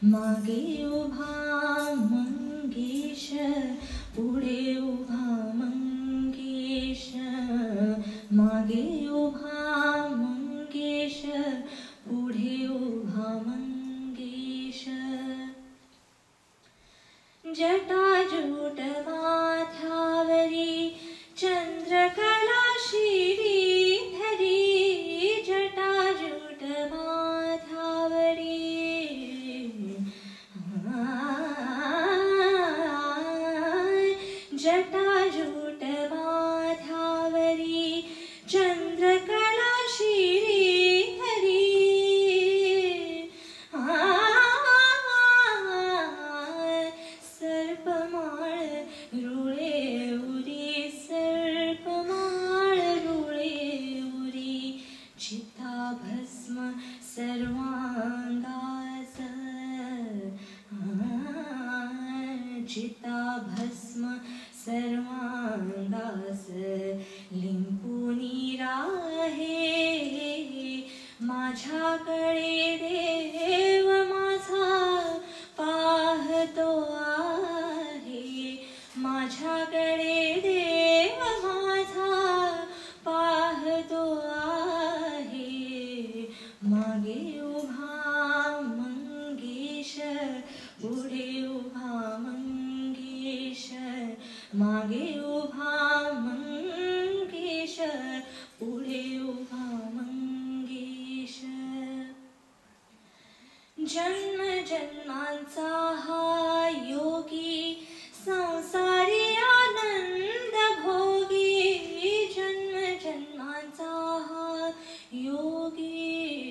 मागे उभा मंगेश, पुढे उभा मंगेश. मागे उभा मंगेश, पुढे उभा मंगेश. जटाजूट माथ्यावरी चंद्रकला श्रीधरी. जटाजूट माथ्यावरी जटाजूट माथ्यावरी चंद्रकला श्रीधरी. सर्पमाळ रुळे उरी, सर्पमाळ रुळे उरी. चिताभस्म सर्वांगास, चिताभस्म सर्वांगास. लिंपुनी राहे माझ्याकडे देव माझा पाहतो आहे. माझ्याकडे देव माझा पाहतो आहे. मागे उभा मंगेश, पुढे उभा मंगेश. मागे उभा मंगेश, पुढे उभा मंगेश. जन्म जन्मांचा हा योगी संसारी आनंद भोगी. जन्म जन्मांचा हा योगी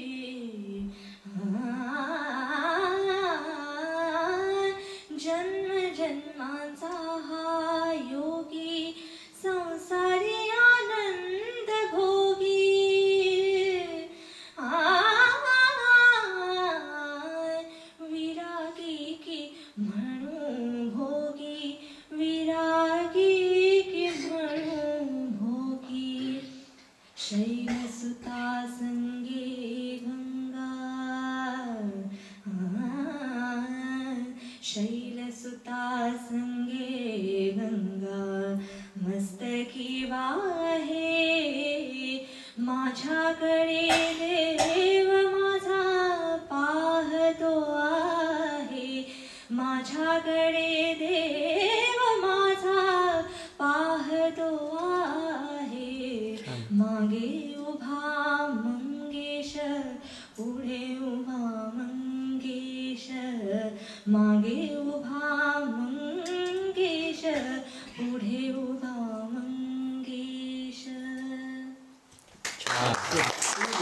जन्म जन्मांचा हा योगी संसारी आनंद भोगी. विरागी की म्हणू भोगी, विरागी की म्हणू भोगी. शैलसुता संगे गंगा, शैलसुता संगे गंगा. मस्तकी वाहे माझ्याकडे देव माझा पाहतो आहे. माझ्याकडे देव माझा पाहतो आहे. मागे उभा मंगेश, पुढे उभा मंगेश. मागे उभा मंगेश, पुढे उभा मंगेश.